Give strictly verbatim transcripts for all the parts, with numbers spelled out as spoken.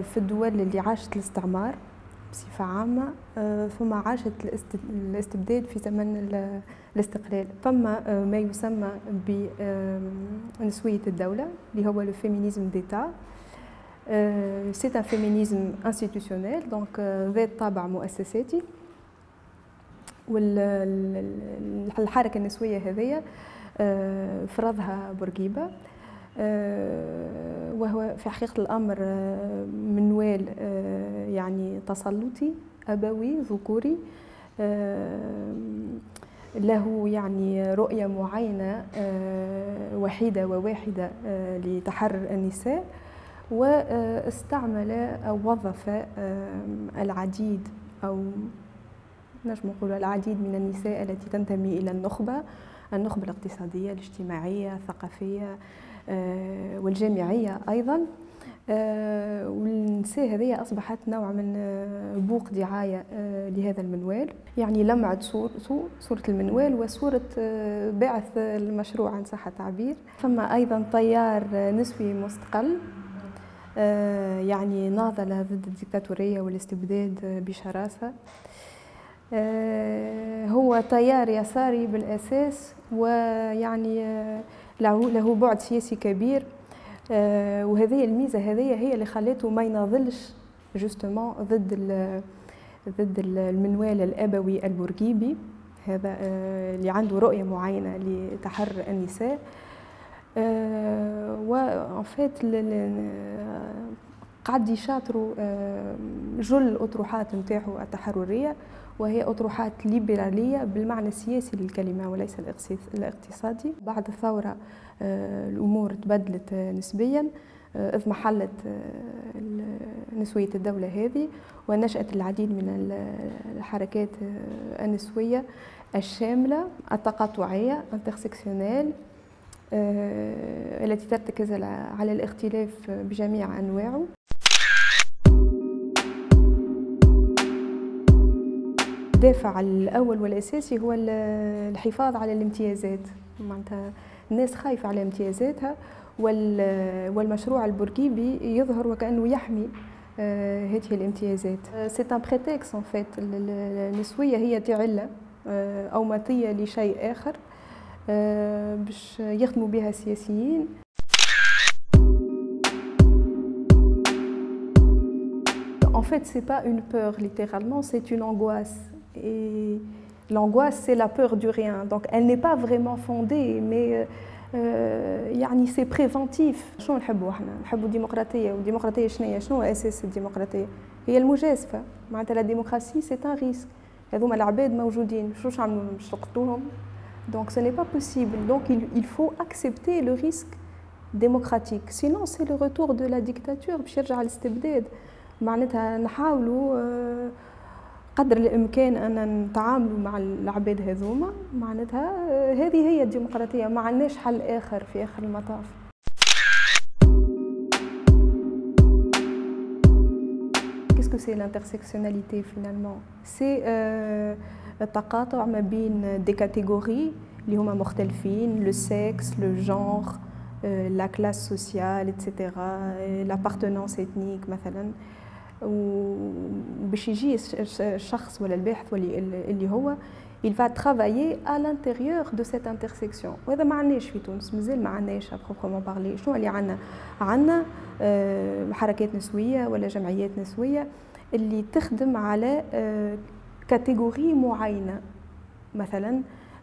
في الدول اللي عاشت الاستعمار بصفة عامة، ثم عاشت الاستبداد في زمن الاستقلال. فما ما يسمى بنسوية الدولة اللي هو لو فيمينيزم ديتا. سي ان فيمينيزم انستيتيوشنيل، دونك ذات طابع مؤسساتي. والحركة النسوية هذه فرضها بورقيبة، وهو في حقيقة الأمر منوال يعني تسلطي أبوي ذكوري، له يعني رؤية معينة وحيدة وواحدة لتحرر النساء، واستعمل أو وظف العديد أو نجم نقول العديد من النساء التي تنتمي إلى النخبة النخبة الاقتصادية الاجتماعية الثقافية والجامعية أيضا. والنساء هذه أصبحت نوع من بوق دعاية لهذا المنوال، يعني لمعت صورة المنوال وصورة بعث المشروع إن صح التعبير. فما أيضا تيار نسوي مستقل يعني ناضل ضد الديكتاتورية والاستبداد بشراسة. هو تيار يساري بالأساس، ويعني له بعد سياسي كبير، وهذه الميزة هذه هي اللي خلته ما يناضلش جوستومون ضد ضد المنوال الأبوي البورقيبي هذا اللي عنده رؤية معينة لتحرر النساء. وان فيت قعد يشاطروا جل الأطروحات نتاعو التحررية، وهي أطروحات ليبرالية بالمعنى السياسي للكلمة وليس الاقتصادي. بعد الثورة الأمور تبدلت نسبيا، إذ محلت نسوية الدولة هذه، ونشأت العديد من الحركات النسوية الشاملة التقاطعية انترسكسيونيل التي ترتكز على الاختلاف بجميع أنواعه. الدافع الأول والأساسي هو الحفاظ على الامتيازات، معناتها الناس خايفة على امتيازاتها، والمشروع البورقيبي يظهر وكأنه يحمي هذه الامتيازات. سي ان بريتكست ان فيت، النسوية هي تعلة أو مطية لشيء آخر باش يخدموا بها السياسيين. En fait, c'est pas une peur littéralement, c'est une angoisse. Et l'angoisse, c'est la peur du rien. Donc, elle n'est pas vraiment fondée, mais يعني c'est préventif. شنو نحبوا احنا؟ نحبوا الديمقراطية، والديمقراطية شنو هي؟ شنو أساس الديمقراطية؟ هي المجازفة. معناتها لا ديمقراطية c'est un risque. هذوما العباد موجودين، شوش عملوا باش تقتلوهم؟ Donc ce n'est pas possible. Donc il, il faut accepter le risque démocratique. Sinon c'est le retour de la dictature باش يرجع الاستبداد. معناتها نحاولوا قدر الامكان ان نتعاملوا مع العباد هذوما، معناتها هذه هي الديمقراطيه، ما عندناش حل اخر في اخر المطاف. Qu'est-ce que c'est l'intersectionnalité finalement? C'est euh, التقاطع ما بين دي كاتيجوري اللي هما مختلفين، لو سكس، لو جونغ، لا كلاس سوسيال ايتترا، لابارتونونس اثنيك مثلا. وباش يجي الشخص ولا الباحث اللي هو il va travailler à l'intérieur de cette intersection. وهذا ما عندناش في تونس، مازال ما عندناش à proprement parler. شنو اللي عندنا؟ عندنا حركات نسوية ولا جمعيات نسوية اللي تخدم على كاتيجوري معينة، مثلا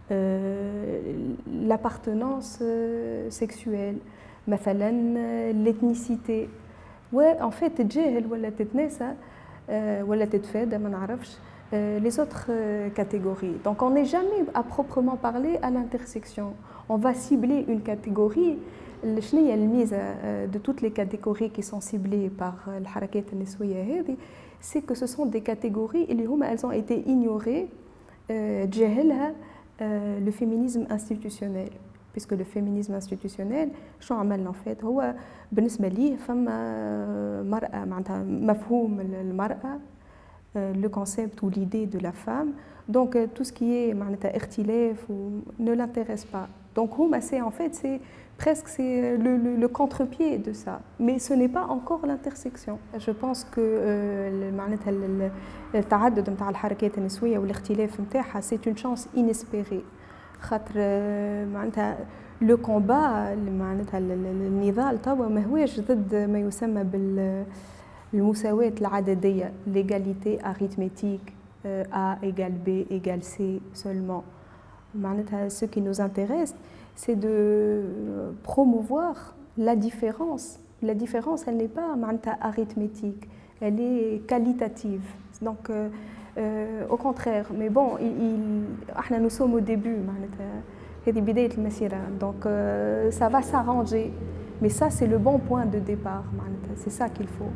l'appartenance sexuelle، مثلا l'ethnicité. وان فيت تتجاهل ولا تتناسى ولا تتفادى ما نعرفش les autres catégories. Donc on n'est jamais à proprement parler à l'intersection. On va cibler une catégorie. شنو هي الميزة de toutes les catégories qui sont ciblées par الحركات النسوية هذه؟ c'est que ce sont des catégories اللي هما elles ont été ignorées تجاهلها le féminisme institutionnel. puisque le féminisme institutionnel شو عملنا en fait؟ هو بالنسبة ليه فما مرأة، معناتها مفهوم المرأة le concept ou l'idée de la femme. Donc tout ce qui est معناتها اختلاف ne l'intéresse pas. Donc c'est en fait c'est presque c'est le, le, le contre-pied de ça, mais ce n'est pas encore l'intersection. Je pense que معناتها التعدد نتاع الحركات النسويه والاختلاف نتاعها c'est une chance inespérée. خاطر معناتها لو كومبا معناتها النضال توا ماهوش ضد ما يسمى بالمساواة العددية l'égalité arithmétique A égale B égale C seulement. معناتها ce qui nous intéresse c'est de promouvoir la différence. La différence elle n'est pas معناتها arithmétique, elle est qualitative. Donc euh, euh, au contraire, mais bon, il, il, nous sommes au début معناتها هذه بداية المسيرة. Donc euh, ça va s'arranger, mais ça c'est le bon point de départ معناتها, c'est ça qu'il faut.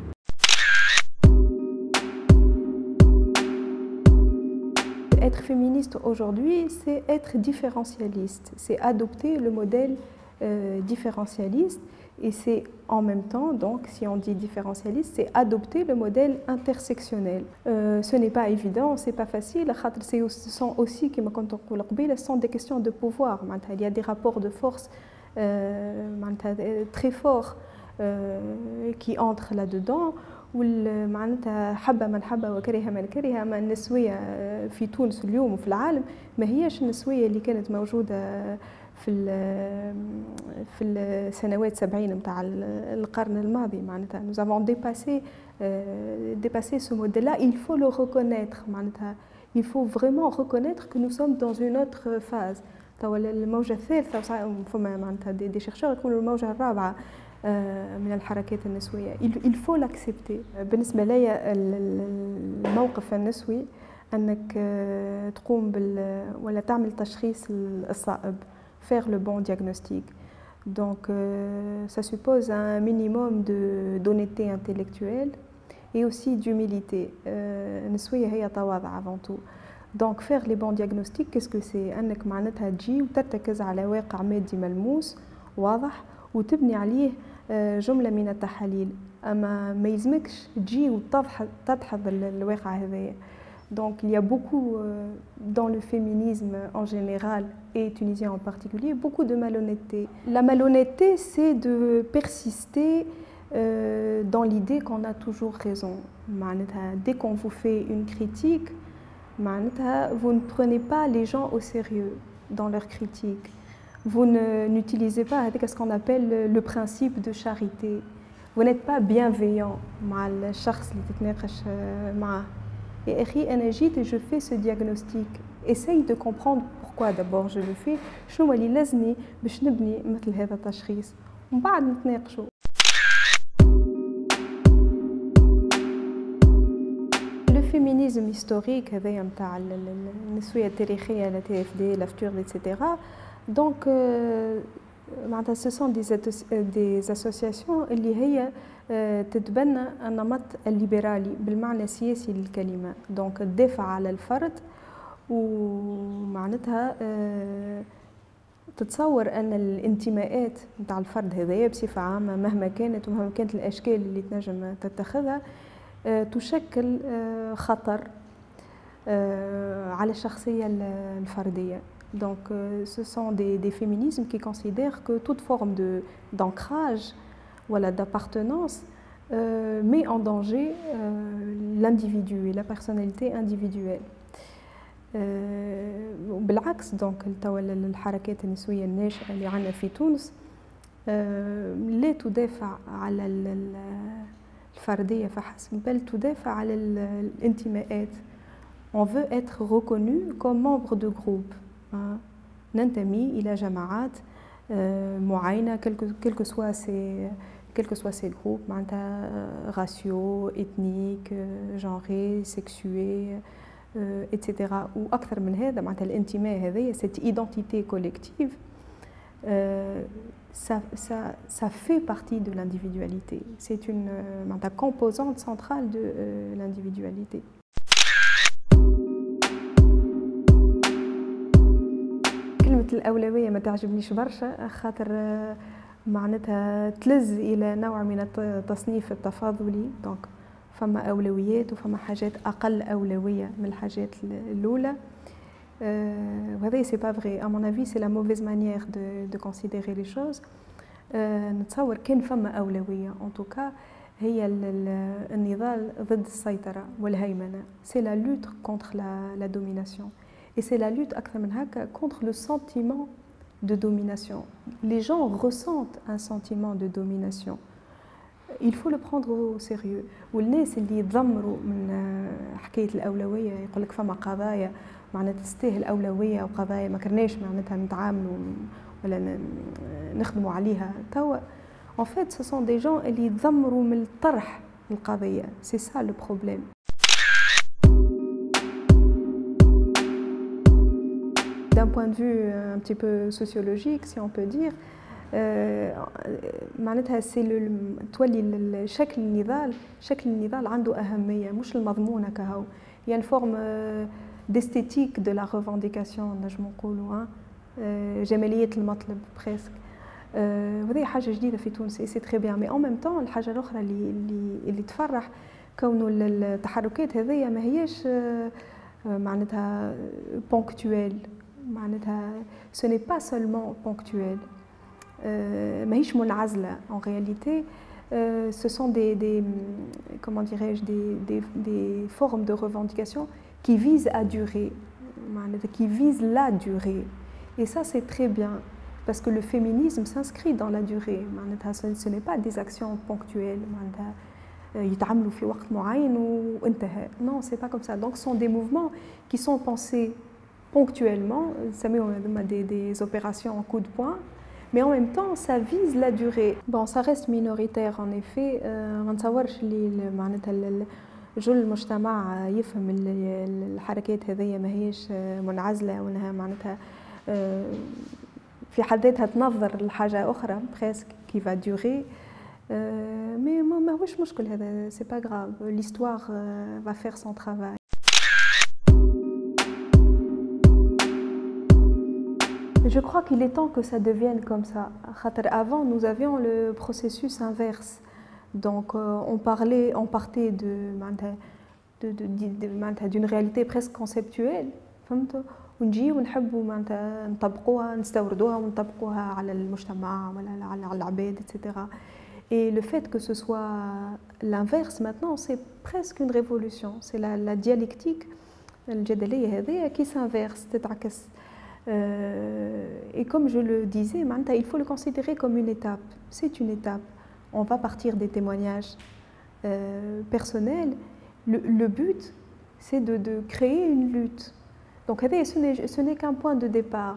Être féministe aujourd'hui, c'est être différentialiste, c'est adopter le modèle euh, différentialiste, et c'est en même temps, donc si on dit différentialiste, c'est adopter le modèle intersectionnel. Euh, ce n'est pas évident, c'est pas facile, ce sont aussi, comme quand on dit, ce sont des questions de pouvoir. Il y a des rapports de force euh, très forts euh, qui entrent là-dedans. معناتها حب من حب وكره من كره. ما النسويه في تونس اليوم وفي العالم ما هيش النسويه اللي كانت موجوده في في السنوات سبعين نتاع القرن الماضي. معناتها nous avons dépassé dépassé ce modèle-là. Il faut le reconnaître. معناتها il faut vraiment reconnaître que nous sommes dans une autre phase. توا الموجه الثالثه فما معناتها دي chercheurs يقولوا الموجه الرابعه من الحركات النسوية. il faut l'accepter. بالنسبة لي الموقف النسوي أنك تقوم بال ولا تعمل تشخيص الصائب, faire le bon diagnostic. Donc ça suppose un minimum de d'honnêteté intellectuelle et aussi d'humilité. النسوية هي تواضع avant tout. Donc faire les bons diagnostics, qu'est-ce que c'est؟ أنك معناتها تجي وترتكز على واقع مادي ملموس واضح وتبني عليه جملة من التحاليل. أما ما يلزمكش تجي وتدحض الواقع هذايا. Donc il y a beaucoup dans le féminisme en général et tunisien en particulier beaucoup de malhonnêteté. La malhonnêteté c'est de persister euh, dans l'idée qu'on a toujours raison. Dès qu'on vous fait une critique, vous ne prenez pas les gens au sérieux dans leur critique. Vous n'utilisez pas ce qu'on appelle le principe de charité. Vous n'êtes pas bienveillant مع الشخص اللي تتناقش معه. Et أخي أنا جيت et je fais ce diagnostic. Essaye de comprendre pourquoi d'abord je le fais. شنو اللي لازمني باش نبني مثل هذا التشخيص. ومن بعد نتناقشوا. Le féminisme historique هذايا نتاع النسوية التاريخية لا تي اف دي لا فتورد إتسيتيرا. Donc, euh, ce sont des, des associations اللي هي تتبنى النمط الليبرالي بالمعنى السياسي للكلمة. Donc تدافع على الفرد ومعناتها تتصور أن الانتماءات نتاع الفرد هذايا بصفة عامة مهما كانت ومهما كانت الأشكال اللي تنجم تتخذها تشكل خطر على الشخصية الفردية. Donc, euh, ce sont des, des féminismes qui considèrent que toute forme de, d'ancrage, voilà, d'appartenance euh, met en danger euh, l'individu et la personnalité individuelle. بالعكس دونك الحركات النسوية الناشئة اللي عندنا في تونس لا تدافع على الفردية فحسب بل تدافع على الانتماءات. On veut être reconnu comme membre de groupe. ننتمي إلى جماعات معينة quel que soit ces quel que soit ces groupes معناتها raciaux, ethniques, genrés, sexués, et cetera. وأكثر من هذا معناتها الانتماء هذايا cette identité collective ça ça ça fait partie de l'individualité. C'est une معناتها composante centrale de l'individualité. كلمة الأولوية ما تعجبنيش برشا خاطر معناتها تلز إلى نوع من التصنيف التفاضلي. دونك فما أولويات وفما حاجات أقل أولوية من الحاجات الأولى. وهذا سي با فغي à mon avis c'est la mauvaise manière de de considérer les choses. نتصور كان فما أولوية en tout cas هي النضال ضد السيطرة والهيمنة. C'est la lutte contre la la domination et c'est la lutte أكثر من هكا contre le sentiment de domination. Les gens ressentent un sentiment de domination. Il faut le prendre au sérieux. والناس اللي يتذمروا من حكاية الأولوية يقول لك فما قضايا معناتها تستاهل أولوية وقضايا ما كرناش معناتها نتعاملوا ولا نخدموا عليها توا. En fait, ce sont des gens اللي يتذمروا من الطرح القضية. C'est ça le problème. D'un point de vue un petit peu sociologique, si on peut dire, معناتها سي تولي شكل النضال شكل النضال عنده أهمية مش المضمونة كهو. Il y a une forme d'esthétique de la revendication نجم نقولوا جمالية المطلب presque. وهذه حاجة جديدة في تونس سي تري بيان. مي أون ميم طون الحاجة الأخرى اللي اللي اللي تفرح كونه التحركات هذيا ما هياش معناتها بونكتويل. معناتها ce n'est pas seulement ponctuel. ماهيش منعزلة en réalité. Euh, ce sont des, des comment dirais-je des, des, des formes de revendication qui visent à durer, qui visent la durée. Et ça c'est très bien parce que le féminisme s'inscrit dans la durée. Ce n'est pas des actions ponctuelles. يتعملوا في وقت معين وانتهى. Non, c'est pas comme ça. Donc ce sont des mouvements qui sont pensés ponctuellement, des, des opérations en coup de poing. Mais en même temps, ça vise la durée. Bon, ça reste minoritaire en effet. ما نتصورش اللي معناتها جل المجتمع يفهم الحركات هذيا ماهيش منعزلة وانها معناتها في حد ذاتها تنظر لحاجة أخرى presque qui va durer. Mais ماهوش مشكل هذا. C'est pas grave. L'histoire va faire son travail. Je crois qu'il est temps que ça devienne comme ça. Avant, nous avions le processus inverse. Donc, euh, on parlait, on partait de, de, de, de, d'une réalité presque conceptuelle. ونجي ونحبوا معناتها نطبقوها نستوردوها ونطبقوها على المجتمع ولا على العباد et cetera. Et le fait que ce soit l'inverse maintenant, c'est presque une révolution. C'est la, la dialectique الجدلية هذه qui s'inverse, تتعكس. Euh, et comme je le disais, il faut le considérer comme une étape. C'est une étape. On va partir des témoignages euh, personnels. Le, le but, c'est de, de créer une lutte. Donc, ce n'est qu'un point de départ.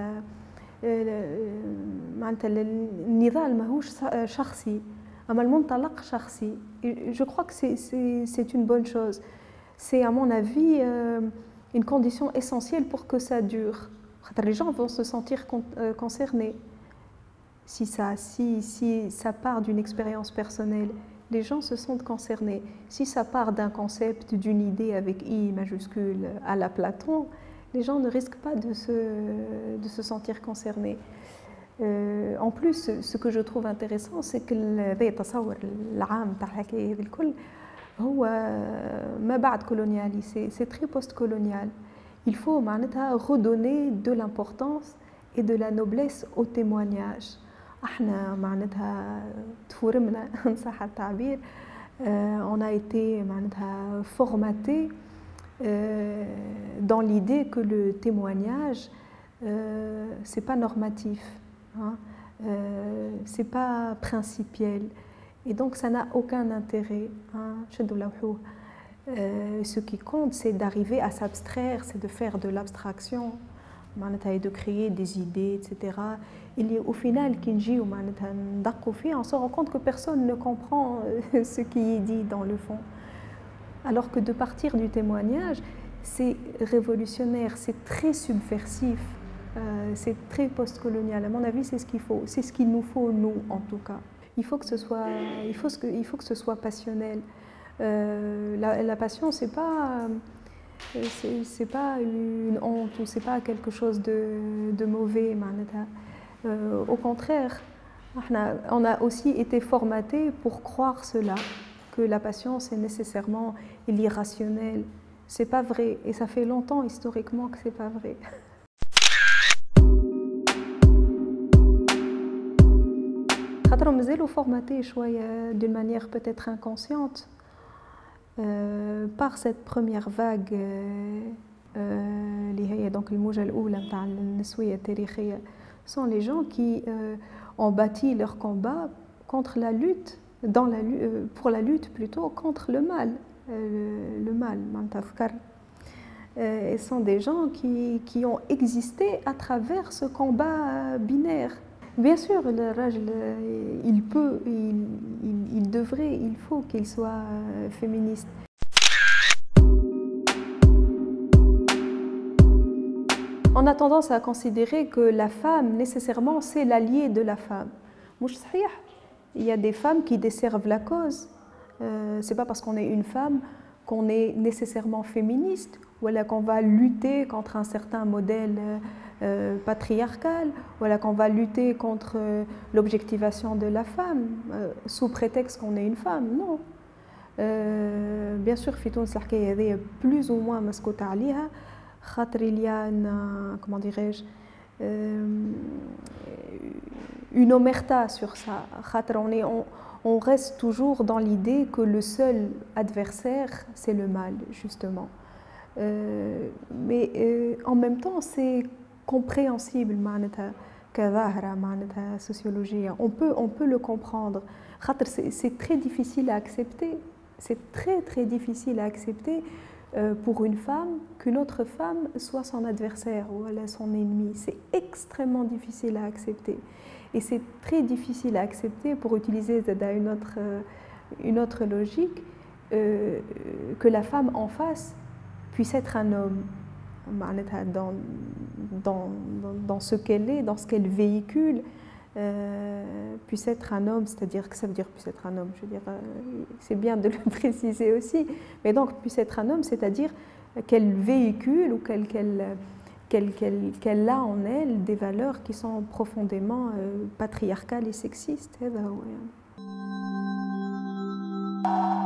النضال ماهوش شخصي، أما المنطلق شخصي. Je crois que c'est une bonne chose. C'est à mon avis euh, une condition essentielle pour que ça dure. Les gens vont se sentir concernés. Si ça, si, si ça part d'une expérience personnelle, les gens se sentent concernés. Si ça part d'un concept, d'une idée avec I majuscule à la Platon, les gens ne risquent pas de se, de se sentir concernés. Euh, en plus, ce que je trouve intéressant, c'est que التصور العام تاع الحكاية هذه الكل هو ما بعد colonial, c'est très post-colonial. Il faut معناتها redonner de l'importance et de la noblesse au témoignage. احنا معناتها تفورمنا ان صح التعبير. On a été معناتها formaté dans l'idée que le témoignage c'est pas normatif, hein, c'est pas principiel et donc ça n'a aucun intérêt. Hein. Euh, ce qui compte, c'est d'arriver à s'abstraire, c'est de faire de l'abstraction, et de créer des idées, et cetera. Et au final, on se rend compte que personne ne comprend ce qui est dit dans le fond. Alors que de partir du témoignage, c'est révolutionnaire, c'est très subversif, euh, c'est très postcolonial. À mon avis, c'est ce qu'il faut, c'est ce qu'il nous faut, nous, en tout cas. Il faut que ce soit, il faut que, il faut que ce soit passionnel. Euh, la, la passion, c'est pas, c'est pas une honte ou c'est pas quelque chose de, de mauvais. Euh, au contraire, on a aussi été formaté pour croire cela. que la passion c'est nécessairement l'irrationnel. C'est pas vrai et ça fait longtemps historiquement que c'est pas vrai. خاطرهم مازالوا formatés شوية d'une manière peut-être inconsciente euh, par cette première vague اللي هي donc الموجة الأولى نتاع النسوية التاريخية. Sont les gens qui euh, ont bâti leur combat contre la lutte, dans la, euh, pour la lutte plutôt contre le mal, euh, le, le mal, euh, et sont des gens qui, qui ont existé à travers ce combat binaire. Bien sûr, le rajl, il peut, il, il, il devrait, il faut qu'il soit féministe. On a tendance à considérer que la femme, nécessairement, c'est l'allié de la femme. Il y a des femmes qui desservent la cause. Euh, ce n'est pas parce qu'on est une femme qu'on est nécessairement féministe, ou qu'on va lutter contre un certain modèle euh, patriarcal, ou qu'on va lutter contre euh, l'objectivation de la femme, euh, sous prétexte qu'on est une femme. Non. Euh, bien sûr, في تونس الحكاية هذه plus ou moins مسكوت عليها. Il y a une, comment dirais-je, une omerta sur ça. On, est, on, on reste toujours dans l'idée que le seul adversaire, c'est le mal, justement. Euh, mais euh, en même temps, c'est compréhensible, sociologie. On peut, on peut le comprendre. C'est très difficile à accepter. C'est très, très difficile à accepter pour une femme, qu'une autre femme soit son adversaire ou son ennemi. C'est extrêmement difficile à accepter. Et c'est très difficile à accepter, pour utiliser une autre, une autre logique, euh, que la femme en face puisse être un homme dans, dans, dans ce qu'elle est, dans ce qu'elle véhicule. Euh, puisse être un homme, c'est-à-dire que ça veut dire puisse être un homme, je veux dire, euh, c'est bien de le préciser aussi, mais donc puisse être un homme, c'est-à-dire qu'elle véhicule ou qu'elle qu'elle, qu'elle, qu'elle, qu'elle a en elle des valeurs qui sont profondément euh, patriarcales et sexistes.